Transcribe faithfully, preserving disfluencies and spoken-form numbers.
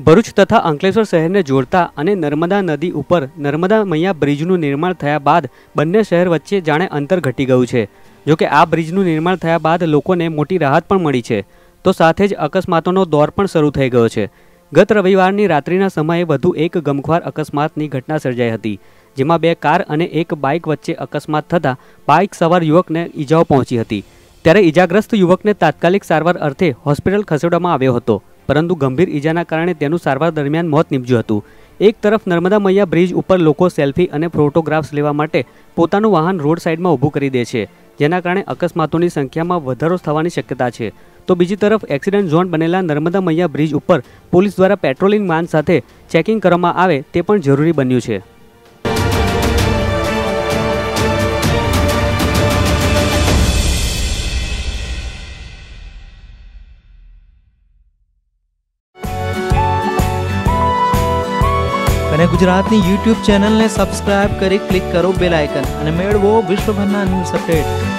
ભરૂચ તથા અંકલેશ્વર શહેરને જોડતા અને નર્મદા નદી ઉપર નર્મદા મૈયા બ્રિજનું નિર્માણ થયા બાદ બંને શહેર વચ્ચે જાણે અંતર ઘટી ગયું છે। જો કે આ બ્રિજનું નિર્માણ થયા બાદ લોકોને મોટી રાહત પણ મળી છે, તો સાથે જ અકસ્માતોનો દોર પણ શરૂ થઈ ગયો છે। ગત રવિવારની રાત્રિના સમયે વધુ એક ગમખ્વાર અકસ્માતની ઘટના સર્જાઈ હતી, જેમાં બે કાર અને એક બાઇક વચ્ચે અકસ્માત થતાં બાઇક સવાર યુવકને ઈજાઓ પહોંચી હતી। ત્યારે ઈજાગ્રસ્ત યુવકને તાત્કાલિક સારવાર અર્થે હોસ્પિટલ ખસેડવામાં આવ્યો હતો, પરંતુ ગંભીર ઈજાના કારણે તેનું સારવાર દરમિયાન મોત નીપજ્યું હતું। એક તરફ નર્મદા મૈયા બ્રિજ ઉપર લોકો સેલ્ફી અને ફોટોગ્રાફ્સ લેવા માટે પોતાનું વાહન રોડ સાઇડમાં ઊભું કરી દે છે, જેના કારણે અકસ્માતોની સંખ્યામાં વધારો થવાની શક્યતા છે। તો બીજી તરફ એક્સિડન્ટ ઝોન બનેલા નર્મદા મૈયા બ્રિજ ઉપર પોલીસ દ્વારા પેટ્રોલિંગ વાહન સાથે ચેકિંગ કરવામાં આવે તે પણ જરૂરી બન્યું છે। અને ગુજરાતની યુટ્યુબ ચેનલને સબસ્ક્રાઇબ કરી ક્લિક કરો બેલ આઇકન અને મેળવો વિશ્વભરના ન્યૂઝ અપડેટ।